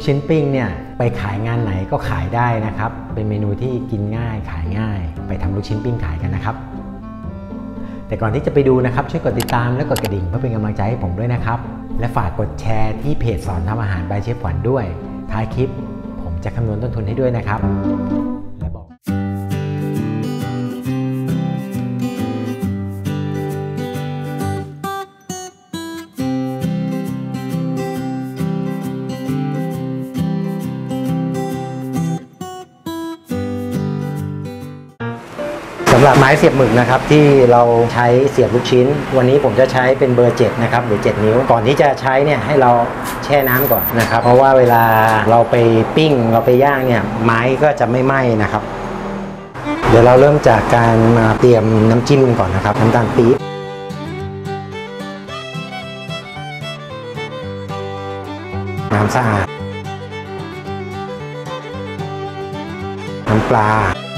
กชิ้นปิ้งเนี่ยไปขายงานไหนก็ขายได้นะครับเป็นเมนูที่กินง่ายขายง่ายไปทำลูกชิ้นปิ้งขายกันนะครับแต่ก่อนที่จะไปดูนะครับช่วยกดติดตามและกดกระดิ่งเพื่อเป็นกำลังใจให้ผมด้วยนะครับและฝากกดแชร์ที่เพจสอนทำอาหารบายเชฟขวัญด้วยท้ายคลิปผมจะคำนวณต้นทุนให้ด้วยนะครับและบอกสำหรับไม้เสียบหมึกนะครับที่เราใช้เสียบลูกชิ้นวันนี้ผมจะใช้เป็นเบอร์7นะครับหรือ7นิ้วก่อนที่จะใช้เนี่ยให้เราแช่น้ำก่อนนะครับเพราะว่าเวลาเราไปปิ้งเราไปย่างเนี่ยไม้ก็จะไม่ไหม้นะครับเดี๋ยวเราเริ่มจากการมาเตรียมน้ำจิ้มก่อนนะครับน้ำตาลปี๊บน้ำสะอาดน้ำปลา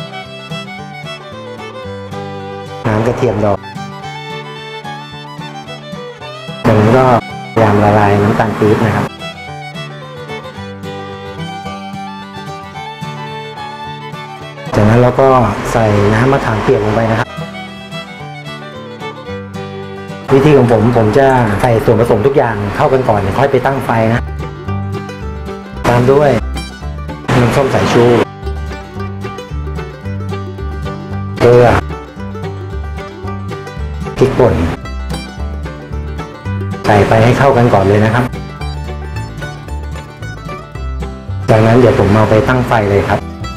น้ำกระเทียมดองจากนั้นก็พยายามละลายน้ำตาลปี๊บนะครับจากนั้นเราก็ใส่น้ำมะขามเปียกลงไปนะครับวิธีของผมจะใส่ส่วนผสมทุกอย่างเข้ากันก่อนค่อยไปตั้งไฟนะตามด้วยน้ำส้มสายชูเกลือพริกป่นใส่ไปให้เข้ากันก่อนเลยนะครับจากนั้นเดี๋ยวผมเอาไปตั้งไฟเลยครับ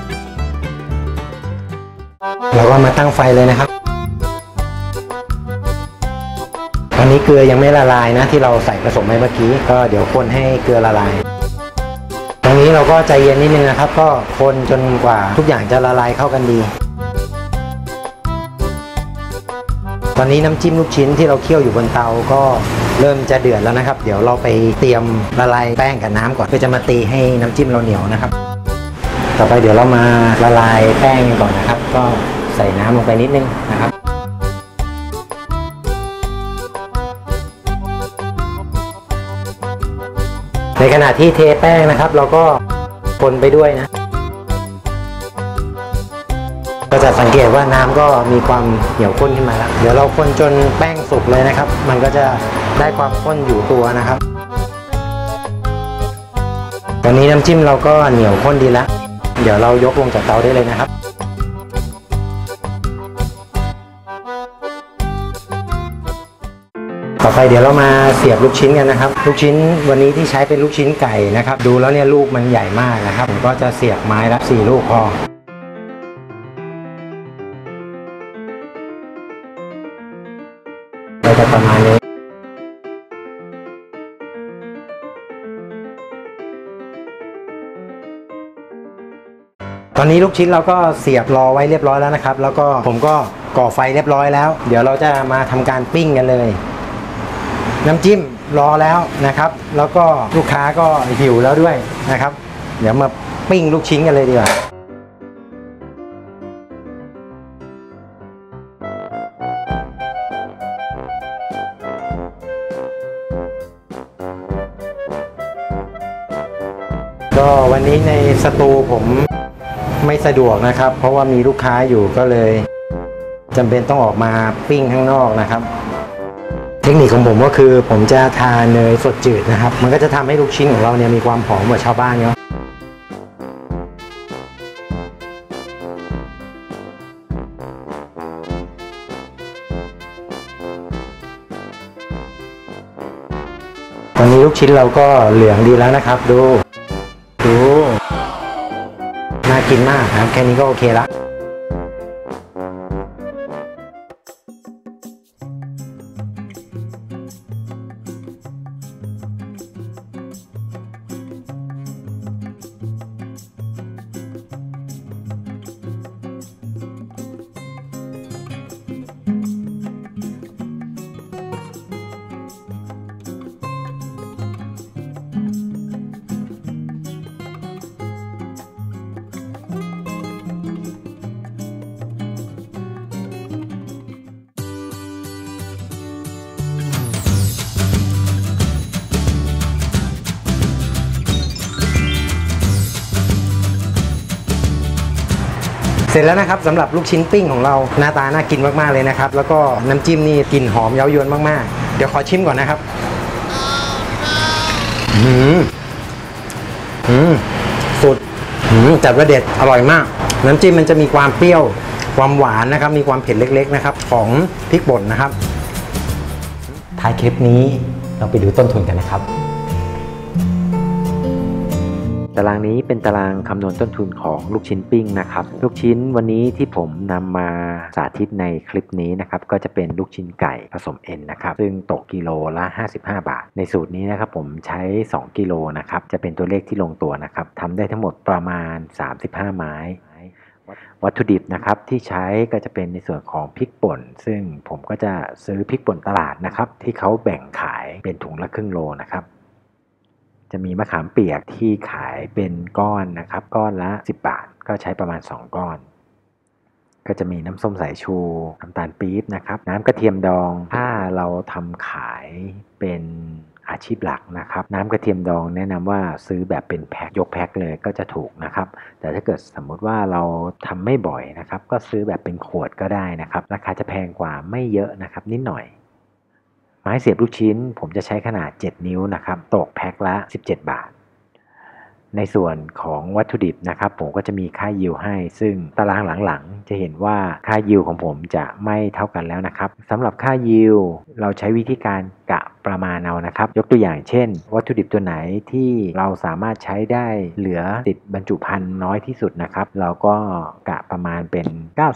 เราก็มาตั้งไฟเลยนะครับตอนนี้เกลือยังไม่ละลายนะที่เราใส่ผสมไปเมื่อกี้ก็เดี๋ยวคนให้เกลือละลายตรงนี้เราก็ใจเย็นนิดนึงนะครับก็คนจนกว่าทุกอย่างจะละลายเข้ากันดีตอนนี้น้ำจิ้มลูกชิ้นที่เราเคี่ยวอยู่บนเตาก็เริ่มจะเดือดแล้วนะครับเดี๋ยวเราไปเตรียมละลายแป้งกับน้ำก่อนเพื่อจะมาตีให้น้ำจิ้มเราเหนียวนะครับต่อไปเดี๋ยวเรามาละลายแป้งก่อนนะครับก็ใส่น้ำลงไปนิดนึงนะครับในขณะที่เทแป้งนะครับเราก็คนไปด้วยนะก็จะสังเกตว่าน้ำก็มีความเหนียวข้นขึ้นมาแล้วเดี๋ยวเราคนจนแป้งสุกเลยนะครับมันก็จะได้ความข้นอยู่ตัวนะครับตอนนี้น้ำจิ้มเราก็เหนียวข้นดีแล้วเดี๋ยวเรายกลงจากเตาได้เลยนะครับต่อไปเดี๋ยวเรามาเสียบลูกชิ้นกันนะครับลูกชิ้นวันนี้ที่ใช้เป็นลูกชิ้นไก่นะครับดูแล้วเนี่ยลูกมันใหญ่มากนะครับผมก็จะเสียบไม้ละ4 ลูกพอจะประมาณนี้ตอนนี้ลูกชิ้นเราก็เสียบรอไว้เรียบร้อยแล้วนะครับแล้วก็ผมก็ก่อไฟเรียบร้อยแล้วเดี๋ยวเราจะมาทำการปิ้งกันเลยน้ำจิ้มรอแล้วนะครับแล้วก็ลูกค้าก็หิวแล้วด้วยนะครับเดี๋ยวมาปิ้งลูกชิ้นกันเลยดีกว่าก็วันนี้ในสตูผมไม่สะดวกนะครับเพราะว่ามีลูกค้าอยู่ก็เลยจำเป็นต้องออกมาปิ้งข้างนอกนะครับเทคนิคของผมก็คือผมจะทาเนยสดจืดนะครับมันก็จะทำให้ลูกชิ้นของเราเนี่ยมีความหอมกว่าชาวบ้านเนาะตอนนี้ลูกชิ้นเราก็เหลืองดีแล้วนะครับดูน่ากินมากครับแค่นี้ก็โอเคละร็จแล้วนะครับสำหรับลูกชิ้นปิ้งของเราหน้าตาน่ากินมากๆเลยนะครับแล้วก็น้ำจิ้มนี่กลิ่นหอมเย้ายวนมากๆเดี๋ยวขอชิมก่อนนะครับสุดจัดว่าเด็ดอร่อยมากน้ำจิ้มมันจะมีความเปรี้ยวความหวานนะครับมีความเผ็ดเล็กๆนะครับของพริกป่นนะครับท้ายคลิปนี้เราไปดูต้นทุนกันนะครับตารางนี้เป็นตารางคำนวณต้นทุนของลูกชิ้นปิ้งนะครับลูกชิ้นวันนี้ที่ผมนำมาสาธิตในคลิปนี้นะครับก็จะเป็นลูกชิ้นไก่ผสมเอ็นนะครับซึ่งตกกิโลละ55 บาทในสูตรนี้นะครับผมใช้2 กิโลนะครับจะเป็นตัวเลขที่ลงตัวนะครับทำได้ทั้งหมดประมาณ35 ไม้วัตถุดิบนะครับที่ใช้ก็จะเป็นในส่วนของพริกป่นซึ่งผมก็จะซื้อพริกป่นตลาดนะครับที่เขาแบ่งขายเป็นถุงละครึ่งโลนะครับจะมีมะขามเปียกที่ขายเป็นก้อนนะครับก้อนละ10 บาทก็ใช้ประมาณ2 ก้อนก็จะมีน้ำส้มสายชูน้ำตาลปี๊บนะครับน้ำกระเทียมดองถ้าเราทำขายเป็นอาชีพหลักนะครับน้ำกระเทียมดองแนะนำว่าซื้อแบบเป็นแพ็คยกแพ็คเลยก็จะถูกนะครับแต่ถ้าเกิดสมมุติว่าเราทำไม่บ่อยนะครับก็ซื้อแบบเป็นขวดก็ได้นะครับราคาจะแพงกว่าไม่เยอะนะครับนิดหน่อยไม้เสียบลูกชิ้นผมจะใช้ขนาด7 นิ้วนะครับตกแพ็คละ17 บาทในส่วนของวัตถุดิบนะครับผมก็จะมีค่ายิวให้ซึ่งตารางหลังๆจะเห็นว่าค่ายิวของผมจะไม่เท่ากันแล้วนะครับสำหรับค่ายิวเราใช้วิธีการกะประมาณเอานะครับยกตัวอย่างเช่นวัตถุดิบตัวไหนที่เราสามารถใช้ได้เหลือติดบรรจุภัณฑ์น้อยที่สุดนะครับเราก็กะประมาณเป็น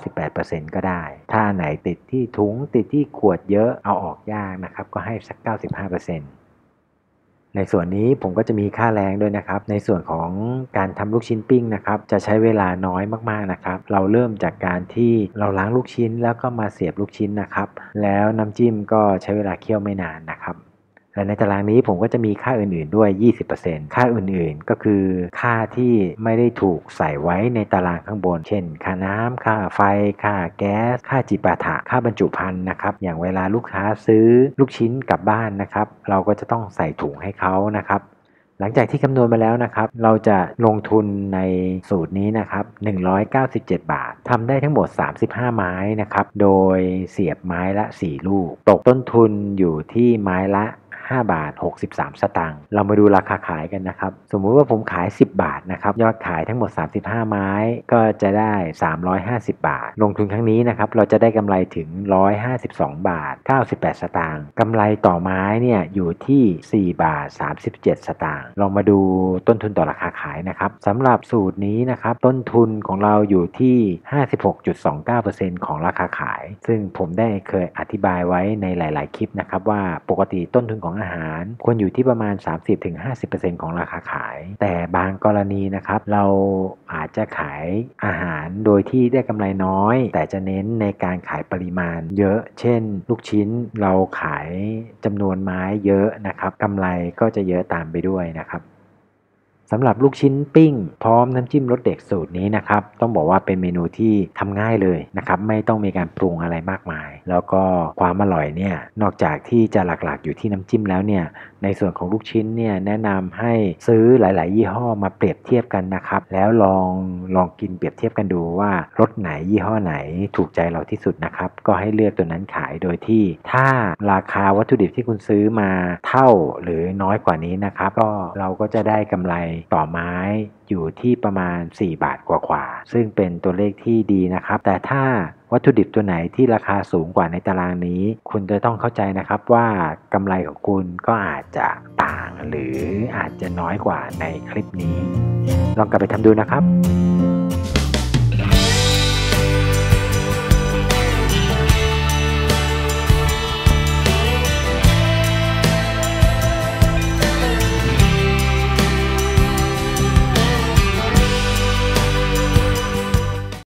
98% ก็ได้ถ้าไหนติดที่ถุงติดที่ขวดเยอะเอาออกยากนะครับก็ให้สัก 95%ในส่วนนี้ผมก็จะมีค่าแรงด้วยนะครับในส่วนของการทำลูกชิ้นปิ้งนะครับจะใช้เวลาน้อยมากๆนะครับเราเริ่มจากการที่เราล้างลูกชิ้นแล้วก็มาเสียบลูกชิ้นนะครับแล้วน้ำจิ้มก็ใช้เวลาเคี่ยวไม่นานนะครับและในตารางนี้ผมก็จะมีค่าอื่นๆด้วย 20% ค่าอื่นๆก็คือค่าที่ไม่ได้ถูกใส่ไว้ในตารางข้างบนเช่นค่าน้ำค่าไฟค่าแก๊สค่าจิปาถะค่าบรรจุภัณฑ์นะครับอย่างเวลาลูกค้าซื้อลูกชิ้นกลับบ้านนะครับเราก็จะต้องใส่ถุงให้เขานะครับหลังจากที่คำนวณมาแล้วนะครับเราจะลงทุนในสูตรนี้นะครับ197 บาททำได้ทั้งหมด35 ไม้นะครับโดยเสียบไม้ละ4 ลูกตกต้นทุนอยู่ที่ไม้ละ5 บาท 63 สตางค์เรามาดูราคาขายกันนะครับสมมุติว่าผมขาย10 บาทนะครับยอดขายทั้งหมด35 ไม้ก็จะได้350 บาทลงทุนครั้งนี้นะครับเราจะได้กำไรถึง152 บาท 98 สตางค์กำไรต่อไม้เนี่ยอยู่ที่4 บาท 37 สตางค์ลองมาดูต้นทุนต่อราคาขายนะครับสำหรับสูตรนี้นะครับต้นทุนของเราอยู่ที่ 56.29% ของราคาขายซึ่งผมได้เคยอธิบายไว้ในหลายๆคลิปนะครับว่าปกติต้นทุนของอาหารควรอยู่ที่ประมาณ 30-50% ของราคาขายแต่บางกรณีนะครับเราอาจจะขายอาหารโดยที่ได้กำไรน้อยแต่จะเน้นในการขายปริมาณเยอะเช่นลูกชิ้นเราขายจำนวนไม้เยอะนะครับกำไรก็จะเยอะตามไปด้วยนะครับสำหรับลูกชิ้นปิ้งพร้อมน้ำจิ้มรสเด็ดสูตรนี้นะครับต้องบอกว่าเป็นเมนูที่ทำง่ายเลยนะครับไม่ต้องมีการปรุงอะไรมากมายแล้วก็ความอร่อยเนี่ยนอกจากที่จะหลักๆอยู่ที่น้ำจิ้มแล้วเนี่ยในส่วนของลูกชิ้นเนี่ยแนะนำให้ซื้อหลายๆยี่ห้อมาเปรียบเทียบกันนะครับแล้วลองกินเปรียบเทียบกันดูว่ารสไหนยี่ห้อไหนถูกใจเราที่สุดนะครับก็ให้เลือกตัวนั้นขายโดยที่ถ้าราคาวัตถุดิบที่คุณซื้อมาเท่าหรือน้อยกว่านี้นะครับก็เราก็จะได้กำไรต่อไม้อยู่ที่ประมาณ4 บาทกว่าๆซึ่งเป็นตัวเลขที่ดีนะครับแต่ถ้าวัตถุดิบตัวไหนที่ราคาสูงกว่าในตารางนี้คุณจะต้องเข้าใจนะครับว่ากำไรของคุณก็อาจจะต่างหรืออาจจะน้อยกว่าในคลิปนี้ลองกลับไปทำดูนะครับ